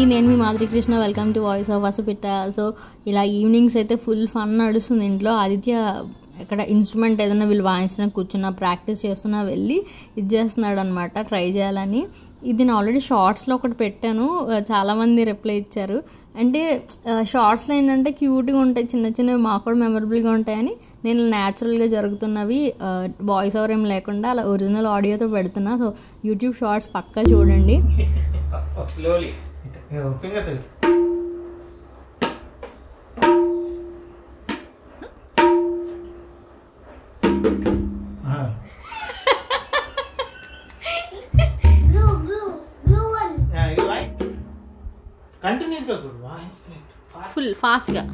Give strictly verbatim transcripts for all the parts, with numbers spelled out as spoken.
అండి, నేను మీ Madhuri Krishna. Welcome to voice of Vasupitta. So ఇలా ఈవినింగ్స్ అయితే ఫుల్ ఫన్ నడుస్తుంది ఇంట్లో. ఆదిత్య ఇక్కడ ఇన్స్ట్రుమెంట్ ఏదైనా వీళ్ళు వాయించిన కూర్చున్న ప్రాక్టీస్ చేస్తున్నా వెళ్ళి ఇది చేస్తున్నాడు అనమాట, ట్రై చేయాలని. ఇది నేను ఆల్రెడీ షార్ట్స్లో ఒకటి పెట్టాను, చాలామంది రిప్లై ఇచ్చారు. అంటే షార్ట్స్లో ఏంటంటే క్యూట్గా ఉంటాయి, చిన్న చిన్నవి మాకు కూడా మెమరబుల్గా ఉంటాయని నేను న్యాచురల్గా జరుగుతున్నవి వాయిస్ ఓవర్ ఏం లేకుండా అలా ఒరిజినల్ ఆడియోతో పెడుతున్నా. సో యూట్యూబ్ షార్ట్స్ పక్కా చూడండి. Slowly. Finger to it. Ah. Blue, blue, blue one. Yeah, you like? Continuous go good. Wow, instant. Fast. Full ఫాస్ట్గా.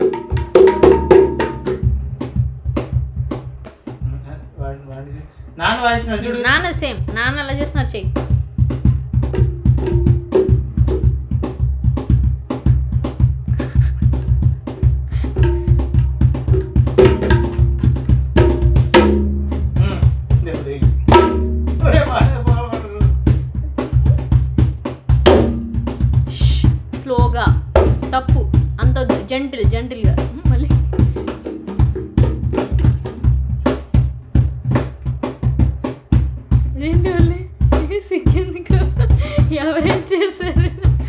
What what is this? నాన్న వాయిస్తున్నా చూడు. నాన్న సేమ్, నాన్న అలా చేస్తున్నారు, చెయ్యి. స్లోగా, తప్పు అంత జెంటిల్ జెంటిల్గా. మళ్ళీ ఏంటి మళ్ళీ సిగ్గెందుకు, ఎవరేం చేశారు?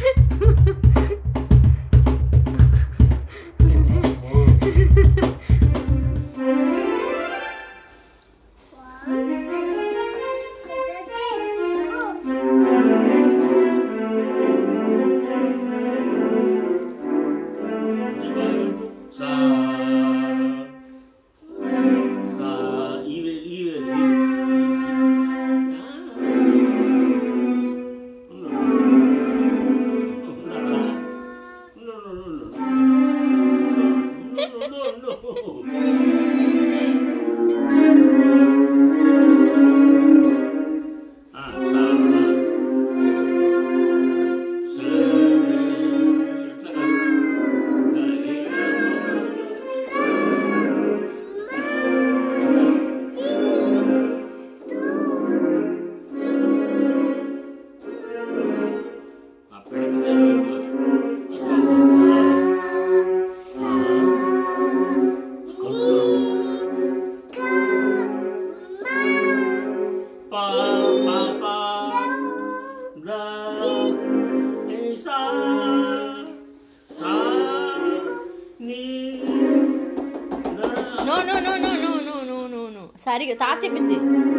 No no no no no no no no no సరిగా తాత చెప్పింది.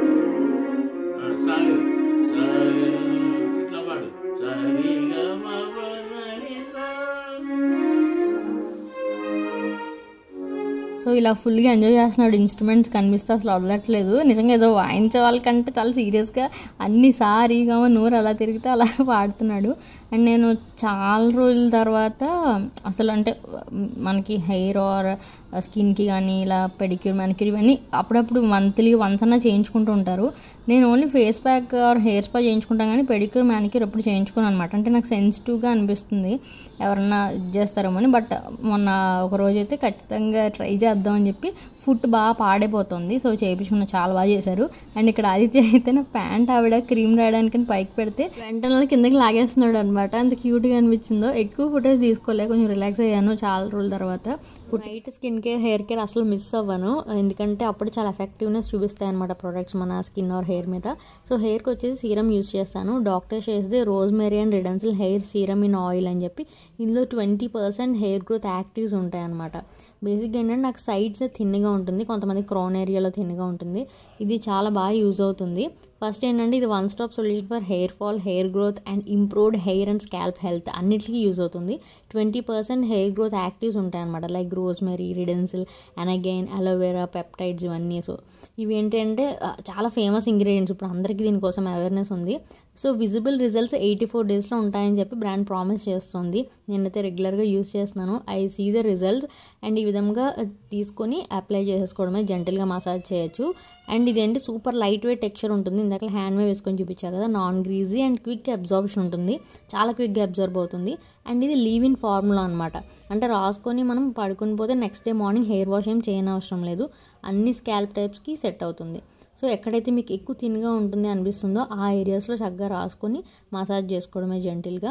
సో ఇలా ఫుల్గా ఎంజాయ్ చేస్తున్నాడు. ఇన్స్ట్రుమెంట్స్ కనిపిస్తే అసలు వదలట్లేదు. నిజంగా ఏదో వాయించే వాళ్ళకంటే చాలా సీరియస్గా అన్ని సారీగా నోరు అలా తిరిగితే అలా పాడుతున్నాడు. అండ్ నేను చాలా రోజుల తర్వాత అసలు అంటే మనకి హెయిర్ ఆర్ స్కిన్కి కానీ ఇలా పెడిక్యూర్ మ్యానిక్యూర్ ఇవన్నీ అప్పుడప్పుడు మంత్లీ వన్స్ అన్నా చేయించుకుంటూ ఉంటారు. నేను only face pack or hair spa చేయించుకుంటాను కానీ పెడిక్యూర్ మ్యానిక్యూర్ ఎప్పుడు చేయించుకోను అనమాట. అంటే నాకు సెన్సిటివ్గా అనిపిస్తుంది, ఎవరన్నా ఇది చేస్తారేమో అని. బట్ మొన్న ఒక రోజు అయితే ఖచ్చితంగా ట్రై చేద్దామని చెప్పి ఫుట్ బాగా పాడైపోతుంది. సో చేయించుకున్న చాలా బాగా చేశారు. అండ్ ఇక్కడ ఆదిత్య అయితే నా ప్యాంట్ ఆవిడ క్రీమ్ రాయడానికి పైకి పెడితే వెంటనే కిందకి లాగేస్తున్నాడు అనమాట. అంత క్యూట్గా అనిపించిందో. ఎక్కువ ఫొటోస్ తీసుకోలే, కొంచెం రిలాక్స్ అయ్యాను చాలా రోజుల తర్వాత. Night skin care hair care అసలు మిస్ అవ్వను, ఎందుకంటే అప్పుడు చాలా ఎఫెక్టివ్నెస్ చూపిస్తాయి అనమాట ప్రొడక్ట్స్ మన స్కిన్ ఆర్ హెయిర్ మీద. సో హెయిర్కి వచ్చేసి సీరం యూస్ చేస్తాను. డాక్టర్ చేస్తే rosemary and redensyl hair serum in oil అని చెప్పి ఇందులో twenty percent hair growth actives ఉంటాయి అనమాట. బేసిక్గా ఏంటంటే నాకు సైడ్స్ థిన్గా ఉంటుంది, కొంతమంది క్రౌన్ ఏరియాలో థిన్గా ఉంటుంది. ఇది చాలా బాగా యూజ్ అవుతుంది. ఫస్ట్ ఏంటంటే ఇది one stop solution for hair fall, hair growth and improved hair and scalp health అన్నిటికీ యూజ్ అవుతుంది. Twenty percent hair growth actives ఉంటాయి అనమాట, like rosemary, redensyl, anagain, aloe vera, peptides ఇవన్నీ. సో ఇవి ఏంటంటే చాలా ఫేమస్ ఇంగ్రీడియంట్స్, ఇప్పుడు అందరికీ దీనికోసం అవేర్నెస్ ఉంది. So visible results eighty four డేస్లో ఉంటాయని చెప్పి బ్రాండ్ ప్రామిస్ చేస్తుంది. నేనైతే రెగ్యులర్గా యూజ్ చేస్తున్నాను. I see the results. And ఈ విధంగా తీసుకొని అప్లై చేసుకోవడమే, జెంటల్గా మసాజ్ చేయొచ్చు. అండ్ ఇదేంటి సూపర్ లైట్ వెయిట్ టెక్స్చర్ ఉంటుంది. ఇందాక హ్యాండ్ మీద వేసుకొని చూపించా కదా, non greasy and quick absorption ఉంటుంది, చాలా క్విక్గా అబ్జర్వ్ అవుతుంది. అండ్ ఇది లీవ్ ఇన్ ఫార్ములా అనమాట. అంటే రాసుకొని మనం పడుకొని పోతే next day morning hair wash ఏం చేయనవసరం లేదు, అన్ని స్కాల్ప్ టైప్స్కి సెట్ అవుతుంది. సో ఎక్కడైతే మీకు ఎక్కువ థిన్గా ఉంటుంది అనిపిస్తుందో ఆ ఏరియాస్లో చక్కగా రాసుకొని మసాజ్ చేసుకోవడమే జెంటిల్గా.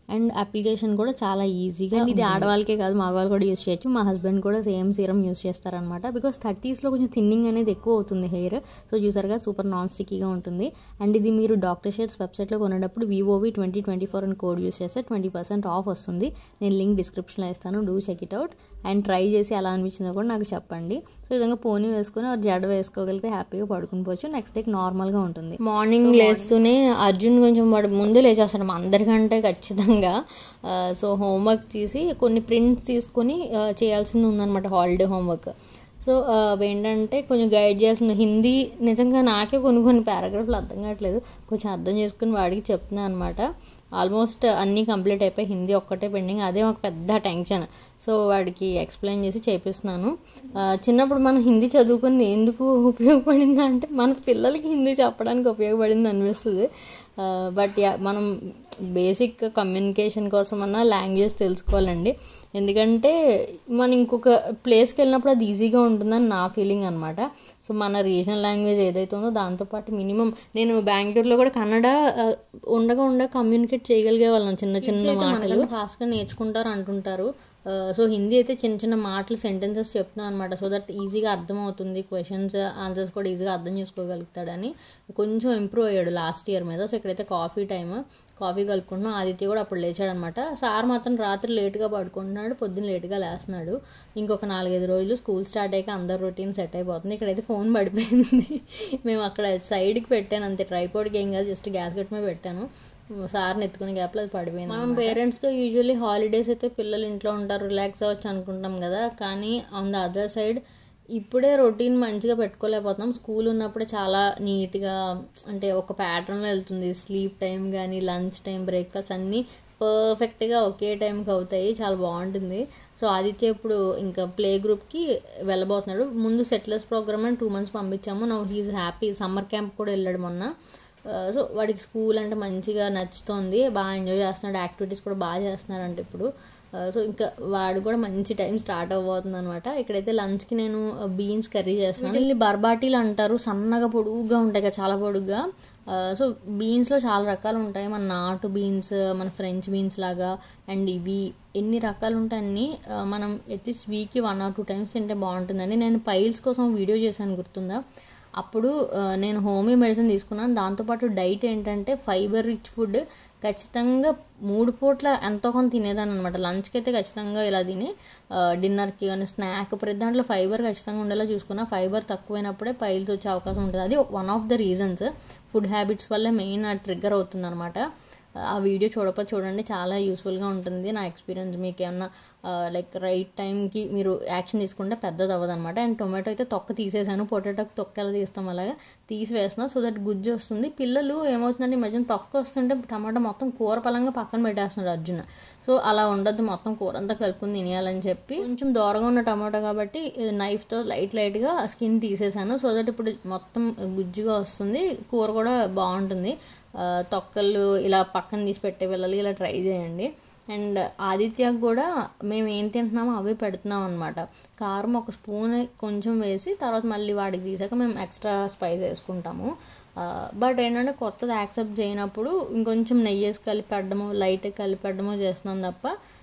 అండ్ అప్లికేషన్ కూడా చాలా ఈజీగా. ఇది ఆడవాళ్ళకే కాదు మగవాళ్ళు కూడా యూస్ చేయొచ్చు. మా హస్బెండ్ కూడా సేమ్ సీరం యూస్ చేస్తారనమాట. బికాస్ థర్టీస్లో కొంచెం థిన్నింగ్ అనేది ఎక్కువ అవుతుంది హెయిర్. సో చూసారుగా సూపర్ నాన్ స్టిక్కీగా ఉంటుంది. అండ్ ఇది మీరు డాక్టర్ షేర్స్ వెబ్సైట్లో కొనేటప్పుడు వివోవి ట్వంటీ ట్వంటీ ఫోర్ అని కోడ్ యూస్ చేస్తే ట్వంటీ పర్సెంట్ ఆఫ్ వస్తుంది. నేను లింక్ డిస్క్రిప్షన్లో ఇస్తాను, do check it out. And try చేసి ఎలా అనిపించిందో కూడా నాకు చెప్పండి. సో ఈ విధంగా పోనీ వేసుకుని జడ వేసుకోగలిగితే హ్యాపీగా పడుకుని పోవచ్చు. నెక్స్ట్ డే నార్మల్గా ఉంటుంది. మార్నింగ్ లేస్తూనే అర్జున్ కొంచెం వాడు ముందే లేచేస్తాడు మా అందరికంటే ఖచ్చితంగా. సో హోంవర్క్ తీసి కొన్ని ప్రింట్స్ తీసుకొని చేయాల్సింది ఉందన్నమాట, హాలిడే హోంవర్క్. సో ఏంటంటే కొంచెం గైడ్ చేయాల్సిన హిందీ. నిజంగా నాకే కొన్ని కొన్ని పారాగ్రాఫ్లు అర్థం కావట్లేదు, కొంచెం అర్థం చేసుకుని వాడికి చెప్తున్నాను అనమాట. ఆల్మోస్ట్ అన్నీ కంప్లీట్ అయిపోయి, హిందీ ఒక్కటే పెండింగ్. అదే ఒక పెద్ద టెన్షన్. సో వాడికి ఎక్స్ప్లెయిన్ చేసి చేపిస్తున్నాను. చిన్నప్పుడు మనం హిందీ చదువుకుంది ఎందుకు ఉపయోగపడింది అంటే మన పిల్లలకి హిందీ చెప్పడానికి ఉపయోగపడింది అనిపిస్తుంది. బట్ మనం బేసిక్ కమ్యూనికేషన్ కోసం అన్నా లాంగ్వేజ్ తెలుసుకోవాలండి. ఎందుకంటే మనం ఇంకొక ప్లేస్కి వెళ్ళినప్పుడు అది ఈజీగా ఉంటుందని నా ఫీలింగ్ అనమాట. సో మన రీజనల్ లాంగ్వేజ్ ఏదైతే ఉందో దాంతోపాటు మినిమం నేను బెంగళూరులో కూడా కన్నడ ఉండగా ఉండగా కమ్యూనికేట్ చేయగలిగే వాళ్ళం. చిన్న చిన్న మాటలు ఫాస్ట్గా నేర్చుకుంటారు అంటుంటారు. సో హిందీ అయితే చిన్న చిన్న మాటలు సెంటెన్సెస్ చెప్తున్నాను అనమాట. సో దట్ ఈజీగా అర్థమవుతుంది, క్వశ్చన్స్ ఆన్సర్స్ కూడా ఈజీగా అర్థం చేసుకోగలుగుతాడని కొంచెం ఇంప్రూవ్ అయ్యాడు లాస్ట్ ఇయర్ మీద. సో ఇక్కడైతే కాఫీ టైమ్, కాఫీ కలుపుకుంటున్నాం. ఆదిత్య కూడా అప్పుడు లేచాడు అనమాట. సార్ మాత్రం రాత్రి లేట్గా పడుకుంటున్నాడు, పొద్దున్న లేట్గా లేస్తున్నాడు. ఇంకొక నాలుగైదు రోజులు స్కూల్ స్టార్ట్ అయ్యాక అందరు రొటీన్ సెట్ అయిపోతుంది. ఇక్కడైతే ఫోన్ పడిపోయింది. మేము అక్కడ సైడ్కి పెట్టాను అంతే, ట్రైపోర్డ్కి ఏం కాదు, జస్ట్ గ్యాస్ కట్ మీద పెట్టాను. సార్ని ఎత్తుకునే గ్యాప్లో అది పడిపోయింది. మనం పేరెంట్స్గా యూజువల్లీ హాలిడేస్ అయితే పిల్లలు ఇంట్లో ఉంటారు, రిలాక్స్ అవ్వచ్చు అనుకుంటాం కదా. కానీ ఆన్ ద అదర్ సైడ్ ఇప్పుడే రొటీన్ మంచిగా పెట్టుకోలేకపోతున్నాం. స్కూల్ ఉన్నప్పుడే చాలా నీట్గా అంటే ఒక ప్యాటర్న్లో వెళ్తుంది. స్లీప్ టైం కానీ లంచ్ టైం బ్రేక్ఫాస్ట్ అన్నీ పర్ఫెక్ట్గా ఒకే టైంకి అవుతాయి, చాలా బాగుంటుంది. సో ఆదిత్య ఇప్పుడు ఇంకా ప్లే గ్రూప్కి వెళ్ళబోతున్నాడు. ముందు సెటిలర్స్ ప్రోగ్రామ్ అని టూ మంత్స్ పంపించాము. Now he is happy. Summer camp కూడా వెళ్ళాడు మొన్న. సో వాడికి స్కూల్ అంటే మంచిగా నచ్చుతోంది, బాగా ఎంజాయ్ చేస్తున్నాడు, యాక్టివిటీస్ కూడా బాగా చేస్తున్నాడు అంటే ఇప్పుడు. సో ఇంకా వాడు కూడా మంచి టైం స్టార్ట్ అవ్వబోతుంది అనమాట. ఇక్కడైతే లంచ్కి నేను బీన్స్ కర్రీ చేస్తున్నాను. వీళ్ళని బర్బాటీలు అంటారు, సన్నగా పొడుగ్గా ఉంటాయి కదా, చాలా పొడుగ్గా. సో బీన్స్లో చాలా రకాలు ఉంటాయి. మన నాటు బీన్స్, మన ఫ్రెంచ్ బీన్స్ లాగా, అండ్ ఇవి ఎన్ని రకాలు ఉంటాయి అన్నీ. మనం అట్లీస్ట్ వీక్కి వన్ ఆర్ టూ టైమ్స్ తింటే బాగుంటుందండి. నేను పైల్స్ కోసం వీడియో చేశాను, గుర్తుందా? అప్పుడు నేను హోమీ మెడిసిన్ తీసుకున్నాను. దాంతోపాటు డైట్ ఏంటంటే ఫైబర్ రిచ్ ఫుడ్ ఖచ్చితంగా మూడు పూట్ల ఎంతో కొంత తినేదాన్ని అనమాట. లంచ్కి అయితే ఖచ్చితంగా ఇలా తిని, డిన్నర్కి కానీ స్నాక్ ప్రతి దాంట్లో ఫైబర్ ఖచ్చితంగా ఉండేలా చూసుకున్నా. ఫైబర్ తక్కువైనప్పుడే పైల్స్ వచ్చే అవకాశం ఉంటుంది. అది one of the reasons. Food habits వల్ల మెయిన్ ట్రిగ్గర్ అవుతుంది అనమాట. ఆ వీడియో చూడకపోతే చూడండి, చాలా యూస్ఫుల్గా ఉంటుంది. నా ఎక్స్పీరియన్స్ మీకు ఏమన్నా లైక్ రైట్ టైంకి మీరు యాక్షన్ తీసుకుంటే పెద్దది అవ్వదు అనమాట. అండ్ టొమాటో అయితే తొక్క తీసేసాను. పొటాటోకి తొక్క ఎలా తీస్తాం అలాగా తీసి వేస్తున్నా, సో దట్ గుజ్జు వస్తుంది. పిల్లలు ఏమవుతుందంటే ఈ మధ్యన తొక్క వస్తుంటే టమాటో మొత్తం కూర పలంగా పక్కన పెట్టేస్తున్నాడు అర్జున్. సో అలా ఉండద్దు, మొత్తం కూర అంతా కలుపుకుని తినేయాలని చెప్పి కొంచెం దూరంగా ఉన్న టమాటో కాబట్టి నైఫ్తో లైట్ లైట్గా స్కిన్ తీసేసాను. సో దట్ ఇప్పుడు మొత్తం గుజ్జుగా వస్తుంది, కూర కూడా బాగుంటుంది. తొక్కలు ఇలా పక్కన తీసి పెట్టే పిల్లలు ఇలా ట్రై చేయండి. అండ్ ఆదిత్యకు కూడా మేము ఏం తింటున్నామో అవే పెడుతున్నాం అనమాట. కారం ఒక స్పూన్ కొంచెం వేసి తర్వాత మళ్ళీ వాడికి తీసాక మేము ఎక్స్ట్రా స్పైస్ వేసుకుంటాము. బట్ ఏంటంటే కొత్తది యాక్సెప్ట్ చేయనప్పుడు ఇంకొంచెం నెయ్యి వేసి కలిపి పెట్టడము, లైట్ కలిపి పెట్టడము చేస్తున్నాం తప్ప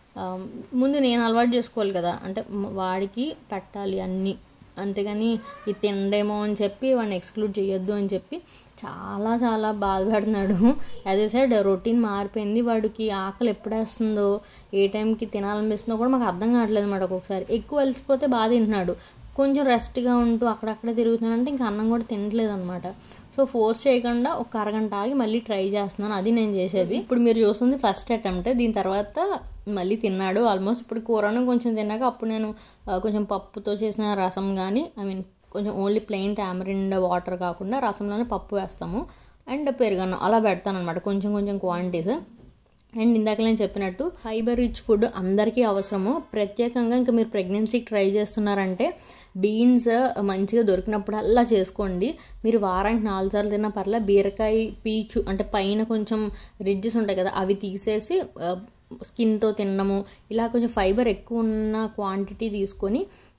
ముందు నేను అలవాటు చేసుకోవాలి కదా, అంటే వాడికి పెట్టాలి అన్నీ. అంతేగాని ఇది తినడేమో అని చెప్పి వాడిని ఎక్స్క్లూడ్ చేయొద్దు అని చెప్పి చాలా చాలా బాధపడుతున్నాడు. యాజ్ ఏ సైడ్ రొటీన్ మారిపోయింది. వాడికి ఆకలి ఎప్పుడేస్తుందో, ఏ టైంకి తినాలనిపిస్తుందో కూడా మాకు అర్థం కావట్లేదు అన్నమాట. ఒక్కొక్కసారి ఎక్కువ అలసిపోతే బాగా తింటున్నాడు, కొంచెం రెస్ట్గా ఉంటూ అక్కడక్కడే తిరుగుతున్నాడంటే ఇంకా అన్నం కూడా తినట్లేదు అనమాట. సో ఫోర్స్ చేయకుండా ఒక అరగంట ఆగి మళ్ళీ ట్రై చేస్తున్నాను, అది నేను చేసేది. ఇప్పుడు మీరు చూస్తుంది ఫస్ట్ అటెంప్ట్. దీని తర్వాత మళ్ళీ తిన్నాడు ఆల్మోస్ట్. ఇప్పుడు కూరను కొంచెం తిన్నాక అప్పుడు నేను కొంచెం పప్పుతో చేసిన రసం కానీ, ఐ మీన్ కొంచెం ఓన్లీ ప్లెయిన్ టామరిండ్ వాటర్ కాకుండా రసంలోనే పప్పు వేస్తాము అండ్ పెరుగన్నం అలా పెడతాను అనమాట, కొంచెం కొంచెం క్వాంటిటీస్. అండ్ ఇందాక నేను చెప్పినట్టు ఫైబర్ రిచ్ ఫుడ్ అందరికీ అవసరము. ప్రత్యేకంగా ఇంకా మీరు ప్రెగ్నెన్సీకి ట్రై చేస్తున్నారంటే బీన్స్ మంచిగా దొరికినప్పుడు అలా చేసుకోండి. మీరు వారానికి నాలుగు సార్లు తిన్నా పర్లే. బీరకాయ పీచు అంటే పైన కొంచెం రిడ్జెస్ ఉంటాయి కదా, అవి తీసేసి స్కిన్తో తినడము, ఇలా కొంచెం ఫైబర్ ఎక్కువ ఉన్న క్వాంటిటీ తీసుకొని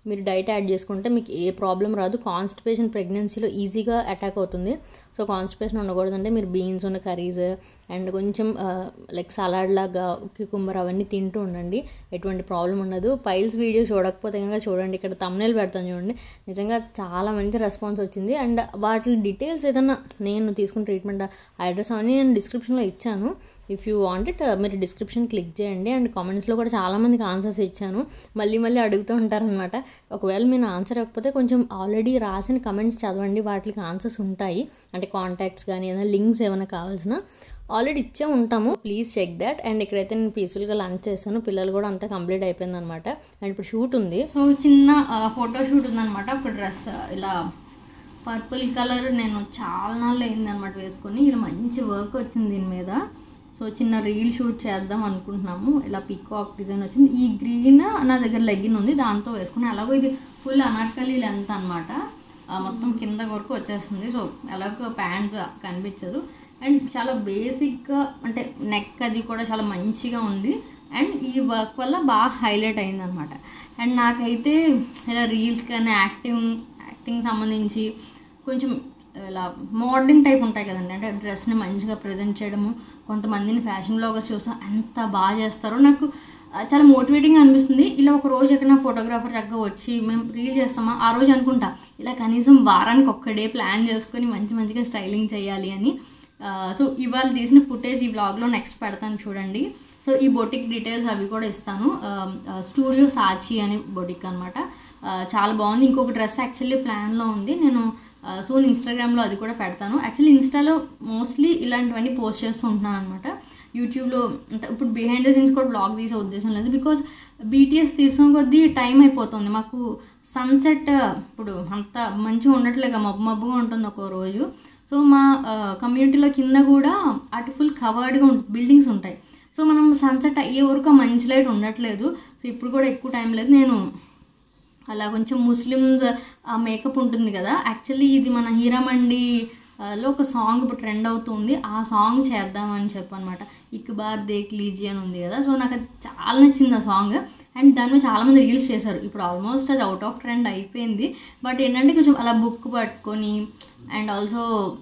మీరు డైట్ యాడ్ చేసుకుంటే మీకు ఏ ప్రాబ్లం రాదు. కాన్స్టిపేషన్ ప్రెగ్నెన్సీలో ఈజీగా అటాక్ అవుతుంది. సో కాన్స్టిపేషన్ ఉండకూడదంటే మీరు బీన్స్ ఉన్న కర్రీస్ అండ్ కొంచెం లైక్ సలాడ్ లాగా క్యూకుంబర్ అవన్నీ తింటూ ఉండండి, ఎటువంటి ప్రాబ్లం ఉండదు. పైల్స్ వీడియో చూడకపోతే కనుక చూడండి, ఇక్కడ థంబ్నెయిల్ పెడతాను చూడండి. నిజంగా చాలా మంచి రెస్పాన్స్ వచ్చింది. అండ్ వాటి డీటెయిల్స్ ఏదన్నా నేను తీసుకున్న ట్రీట్మెంట్ అడ్రస్ అవన్నీ నేను డిస్క్రిప్షన్లో ఇచ్చాను. ఇఫ్ యూ వాంట్ ఇట్ మీరు డిస్క్రిప్షన్ క్లిక్ చేయండి. అండ్ కామెంట్స్లో కూడా చాలామందికి ఆన్సర్స్ ఇచ్చాను, మళ్ళీ మళ్ళీ అడుగుతూ ఉంటారనమాట. ఒకవేళ మీరు ఆన్సర్ ఇవ్వకపోతే కొంచెం ఆల్రెడీ రాసిన కమెంట్స్ చదవండి, వాటికి ఆన్సర్స్ ఉంటాయి. అంటే కాంటాక్ట్స్ కానీ ఏదైనా లింక్స్ ఏమైనా కావాల్సిన ఆల్రెడీ ఇచ్చే ఉంటాము, ప్లీజ్ చెక్ దాట్. అండ్ ఇక్కడైతే నేను పీస్ఫుల్గా లంచ్ చేస్తాను, పిల్లలు కూడా అంతా కంప్లీట్ అయిపోయింది అనమాట. అండ్ ఇప్పుడు షూట్ ఉంది, సో చిన్న ఫోటో షూట్ ఉందనమాట. ఒక డ్రెస్ ఇలా పర్పుల్ కలర్ నేను చాలా నాళ్ళు అయింది అనమాట వేసుకొని, ఇలా మంచి వర్క్ వచ్చింది దీని మీద. సో చిన్న రీల్ షూట్ చేద్దాం అనుకుంటున్నాము. ఇలా పీకాక్ డిజైన్ వచ్చింది. ఈ గ్రీన్ నా దగ్గర లెగ్గిన్ ఉంది, దాంతో వేసుకుని. అలాగో ఇది ఫుల్ అనార్కలి లెంత్ అనమాట, మొత్తం కింద వరకు వచ్చేస్తుంది. సో ఎలాగో ప్యాంట్స్ కనిపించదు. అండ్ చాలా బేసిక్గా అంటే నెక్ అది కూడా చాలా మంచిగా ఉంది. అండ్ ఈ వర్క్ వల్ల బాగా హైలైట్ అయింది అనమాట. అండ్ నాకైతే ఇలా రీల్స్ కానీ యాక్టింగ్ యాక్టింగ్ సంబంధించి కొంచెం ఇలా మోడలింగ్ టైప్ ఉంటాయి కదండి, అంటే డ్రెస్ని మంచిగా ప్రజెంట్ చేయడము, కొంతమందిని ఫ్యాషన్ బ్లాగర్స్ చూసా ఎంత బాగా చేస్తారో నాకు చాలా మోటివేటింగ్ అనిపిస్తుంది. ఇలా ఒక రోజు ఎక్కడైనా ఫోటోగ్రాఫర్ చక్కగా వచ్చి మేము రీల్ చేస్తామా ఆ రోజు అనుకుంటా ఇలా కనీసం వారానికి ఒక్క డే ప్లాన్ చేసుకొని మంచి మంచిగా స్టైలింగ్ చేయాలి అని. సో ఇవాళ తీసిన ఫుటేజ్ ఈ బ్లాగ్లో నెక్స్ట్ పెడతాను చూడండి. సో ఈ బొటిక్ డీటెయిల్స్ అవి కూడా ఇస్తాను. స్టూడియో సాచి అని బొటిక్ అనమాట, చాలా బాగుంది. ఇంకొక డ్రెస్ యాక్చువల్లీ ప్లాన్లో ఉంది, నేను సో ఇన్స్టాగ్రామ్లో అది కూడా పెడతాను. యాక్చువల్లీ ఇన్స్టాలో మోస్ట్లీ ఇలాంటివన్నీ పోస్ట్ చేస్తూ ఉంటున్నాను అనమాట. యూట్యూబ్లో అంటే ఇప్పుడు బిహైండ్ ద సీన్స్ కూడా బ్లాగ్ తీసే ఉద్దేశం లేదు, బికాజ్ బీటీఎస్ తీసిన కొద్దీ టైం అయిపోతుంది మాకు. సన్సెట్ ఇప్పుడు అంత మంచిగా ఉండట్లేక మబ్బు మబ్బుగా ఉంటుంది ఒక రోజు. సో మా కమ్యూనిటీలో కింద కూడా అటు ఫుల్ కవర్డ్గా ఉంటుంది, బిల్డింగ్స్ ఉంటాయి. సో మనం సన్సెట్ అయ్యే వరకు మంచి లైట్ ఉండట్లేదు. సో ఇప్పుడు కూడా ఎక్కువ టైం లేదు. నేను అలా కొంచెం ముస్లిమ్స్ మేకప్ ఉంటుంది కదా, యాక్చువల్లీ ఇది మన హీరామండి లో ఒక సాంగ్ ఇప్పుడు ట్రెండ్ అవుతుంది, ఆ సాంగ్ చేద్దామని చెప్పనమాట. ఇక్బార్ దేక్ లీజీ అని ఉంది కదా, సో నాకు అది చాలా నచ్చింది ఆ సాంగ్. అండ్ దాన్ని చాలామంది రీల్స్ చేశారు. ఇప్పుడు ఆల్మోస్ట్ అది అవుట్ ఆఫ్ ట్రెండ్ అయిపోయింది. బట్ ఏంటంటే కొంచెం అలా బుక్ పట్టుకొని అండ్ ఆల్సో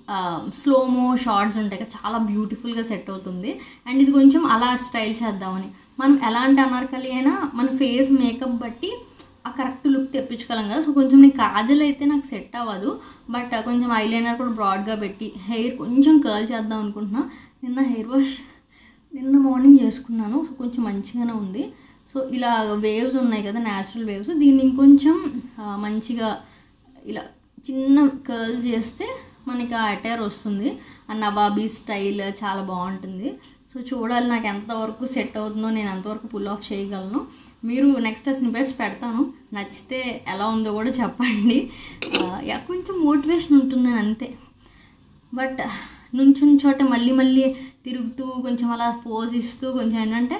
స్లోమో షార్ట్స్ ఉంటాయి కదా, చాలా బ్యూటిఫుల్గా సెట్ అవుతుంది. అండ్ ఇది కొంచెం అలా స్టైల్ చేద్దామని. మనం ఎలాంటి అనార్కలి అయినా మన ఫేస్ మేకప్ బట్టి ఆ కరెక్ట్ లుక్ తెప్పించుకోలేం కదా. సో కొంచెం నేను కాజల్ అయితే నాకు సెట్ అవ్వదు, బట్ కొంచెం ఐలైనర్ కూడా బ్రాడ్గా పెట్టి హెయిర్ కొంచెం కర్ల్ చేద్దాం అనుకుంటున్నా. నిన్న హెయిర్ వాష్ నిన్న మార్నింగ్ చేసుకున్నాను, సో కొంచెం మంచిగానే ఉంది. సో ఇలా వేవ్స్ ఉన్నాయి కదా, న్యాచురల్ వేవ్స్, దీన్ని ఇంకొంచెం మంచిగా ఇలా చిన్న కర్ల్ చేస్తే మనకి ఆ అటైర్ వస్తుంది. ఆ నవాబీ స్టైల్ చాలా బాగుంటుంది. సో చూడాలి నాకు ఎంతవరకు సెట్ అవుతుందో, నేను ఎంతవరకు పుల్ ఆఫ్ చేయగలను. మీరు నెక్స్ట్ స్నిపెట్స్ పెడతాను, నచ్చితే ఎలా ఉందో కూడా చెప్పండి. యా కొంచెం మోటివేషన్ ఉంటుందని అంతే. బట్ నుంచున్న చోట మళ్ళీ మళ్ళీ తిరుగుతూ కొంచెం అలా పోజ్ ఇస్తూ కొంచెం ఏంటంటే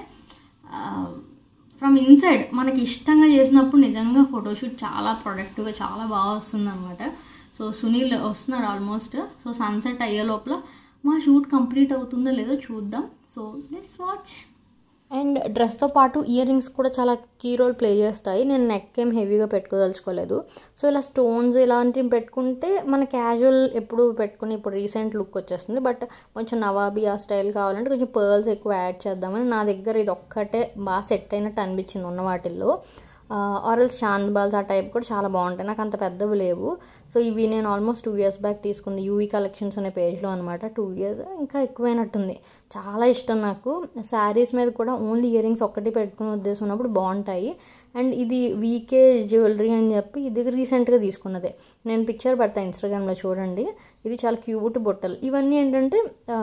ఫ్రమ్ ఇన్సైడ్ మనకి ఇష్టంగా చేసినప్పుడు నిజంగా ఫోటోషూట్ చాలా ప్రొడక్టివ్గా చాలా బాగా వస్తుంది అనమాట. సో సునీల్ వస్తున్నాడు ఆల్మోస్ట్. సో సన్సెట్ అయ్యే లోపల మా షూట్ కంప్లీట్ అవుతుందో లేదో చూద్దాం. So let's watch. అండ్ డ్రెస్తో పాటు ఇయర్ రింగ్స్ కూడా చాలా కీ రోల్ ప్లే చేస్తాయి. నేను నెక్ ఏం హెవీగా పెట్టుకోదలుచుకోలేదు. సో ఇలా స్టోన్స్ ఇలాంటివి పెట్టుకుంటే మన క్యాజువల్ ఎప్పుడు పెట్టుకుని ఇప్పుడు రీసెంట్ లుక్ వచ్చేస్తుంది. బట్ కొంచెం నవాబీ ఆ స్టైల్ కావాలంటే కొంచెం పర్ల్స్ ఎక్కువ యాడ్ చేద్దామని నా దగ్గర ఇది ఒక్కటే బాగా సెట్ అయినట్టు అనిపించింది ఉన్న వాటిల్లో. ఆరల్స్ చాంద్ బాల్స్ ఆ టైప్ కూడా చాలా బాగుంటాయి, నాకు అంత పెద్దవి లేవు. సో ఇవి నేను ఆల్మోస్ట్ టూ ఇయర్స్ బ్యాక్ తీసుకుంది యూవీ కలెక్షన్స్ అనే పేజ్లో అనమాట. టూ ఇయర్స్ ఇంకా ఎక్కువైనట్టుంది. చాలా ఇష్టం నాకు. శారీస్ మీద కూడా ఓన్లీ ఇయర్ రింగ్స్ ఒక్కటి పెట్టుకునే ఉద్దేశం ఉన్నప్పుడు బాగుంటాయి. అండ్ ఇది వీకే జ్యువెలరీ అని చెప్పి ఇది రీసెంట్గా తీసుకున్నదే, నేను పిక్చర్ పెడతాను ఇన్స్టాగ్రామ్లో చూడండి. ఇది చాలా క్యూట్ బొట్టలు. ఇవన్నీ ఏంటంటే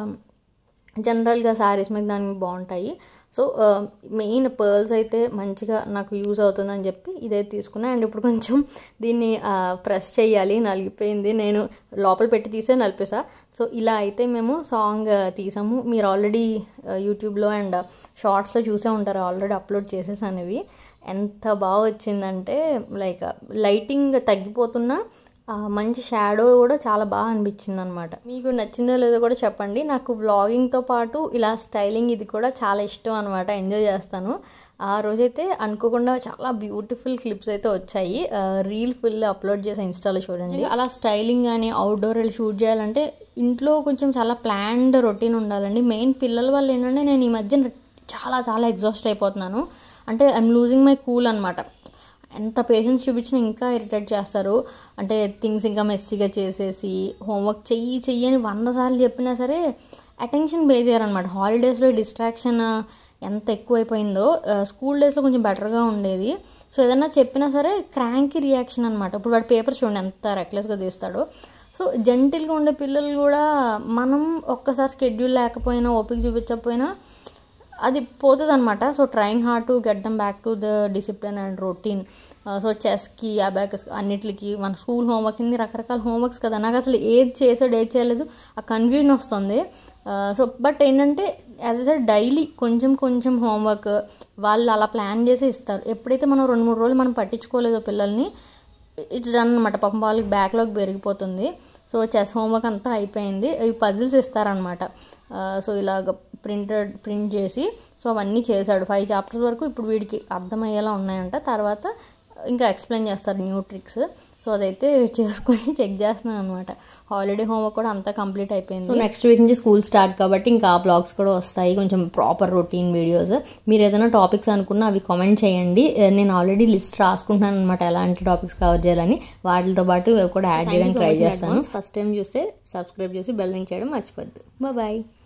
జనరల్గా శారీస్ మీద దానికి బాగుంటాయి. సో మెయిన్ పర్ల్స్ అయితే మంచిగా నాకు యూజ్ అవుతుందని చెప్పి ఇదైతే తీసుకున్నాను. అండ్ ఇప్పుడు కొంచెం దీన్ని ప్రెస్ చేయాలి, నలిగిపోయింది. నేను లోపల పెట్టి తీసే నలిపేసా. సో ఇలా అయితే మేము సాంగ్ తీసాము. మీరు ఆల్రెడీ యూట్యూబ్లో అండ్ షార్ట్స్లో చూసే ఉంటారు, ఆల్రెడీ అప్లోడ్ చేసేసాను. ఇవి ఎంత బాగా వచ్చిందంటే లైక్ లైటింగ్ తగ్గిపోతున్నా మంచి షాడో కూడా చాలా బాగా అనిపించింది అనమాట. మీకు నచ్చిందో లేదో కూడా చెప్పండి. నాకు వ్లాగింగ్తో పాటు ఇలా స్టైలింగ్ ఇది కూడా చాలా ఇష్టం అనమాట, ఎంజాయ్ చేస్తాను. ఆ రోజైతే అనుకోకుండా చాలా బ్యూటిఫుల్ క్లిప్స్ అయితే వచ్చాయి. రీల్ ఫుల్ అప్లోడ్ చేసే ఇన్స్టాలో చూడండి. అలా స్టైలింగ్ కానీ అవుట్డోర్ వెళ్ళి షూట్ చేయాలంటే ఇంట్లో కొంచెం చాలా ప్లాన్డ్ రొటీన్ ఉండాలండి. మెయిన్ పిల్లల వల్ల ఏంటంటే నేను ఈ మధ్య చాలా చాలా ఎగ్జాస్ట్ అయిపోతున్నాను. అంటే ఐఎమ్ లూజింగ్ మై కూల్ అనమాట. ఎంత పేషెన్స్ చూపించినా ఇంకా ఇరిటేట్ చేస్తారు. అంటే థింగ్స్ ఇంకా మెస్సీగా చేసేసి హోంవర్క్ చెయ్యి చెయ్యి అని వంద సార్లు చెప్పినా సరే అటెన్షన్ పే చేయరనమాట. హాలిడేస్లో డిస్ట్రాక్షన్ ఎంత ఎక్కువైపోయిందో. స్కూల్ డేస్లో కొంచెం బెటర్గా ఉండేది. సో ఏదన్నా చెప్పినా సరే క్రాంకీ రియాక్షన్ అనమాట. ఇప్పుడు వాడు పేపర్ చూడండి ఎంత రెక్లెస్గా తీస్తాడో. సో జెంటిల్గా ఉండే పిల్లలు కూడా మనం ఒక్కసారి స్కెడ్యూల్ లేకపోయినా ఓపిక చూపించకపోయినా అది పోతుంది అనమాట. So trying hard to get them back to the discipline and routine. So చెస్కి అబాకస్ అన్నిటికి మన స్కూల్ హోంవర్క్ ఇన్ని రకరకాల హోంవర్క్స్ కదా, నాకు అసలు ఏది చేసాడు ఏది చేయలేదు ఆ కన్ఫ్యూజన్ వస్తుంది. సో బట్ ఏంటంటే యాజ్ ఎ సైడ్ డైలీ కొంచెం కొంచెం హోంవర్క్ వాళ్ళు అలా ప్లాన్ చేసి ఇస్తారు. ఎప్పుడైతే మనం రెండు మూడు రోజులు మనం పట్టించుకోలేదో పిల్లల్ని ఇట్స్ డన్ అనమాట. పాపం వాళ్ళకి బ్యాక్లాగ్ పెరిగిపోతుంది. సో చెస్ హోంవర్క్ అంతా అయిపోయింది. ఇవి పజిల్స్ ఇస్తారనమాట. సో ఇలాగ ప్రింటెడ్ ప్రింట్ చేసి సో అవన్నీ చేశాడు. ఫైవ్ చాప్టర్స్ వరకు ఇప్పుడు వీడికి అర్థమయ్యేలా ఉన్నాయంట. తర్వాత ఇంకా ఎక్స్ప్లెయిన్ చేస్తారు న్యూ ట్రిక్స్. సో అదైతే చేసుకొని చెక్ చేస్తున్నాను అనమాట. హాలిడే హోంవర్క్ కూడా అంతా కంప్లీట్ అయిపోయింది. సో నెక్స్ట్ వీక్ నుంచి స్కూల్ స్టార్ట్ కాబట్టి ఇంకా ఆ బ్లాగ్స్ కూడా వస్తాయి, కొంచెం ప్రాపర్ రొటీన్ వీడియోస్. మీరు ఏదైనా టాపిక్స్ అనుకున్నా అవి కామెంట్ చేయండి. నేను ఆల్రెడీ లిస్ట్ రాసుకుంటున్నాను అనమాట ఎలాంటి టాపిక్స్ కవర్ చేయాలని. వాటితో పాటు కూడా యాడ్ చేయడానికి ట్రై చేస్తాను. ఫస్ట్ టైం చూస్తే సబ్స్క్రైబ్ చేసి బెల్ రింగ్ చేయడం మర్చిపోద్దు. బాయ్.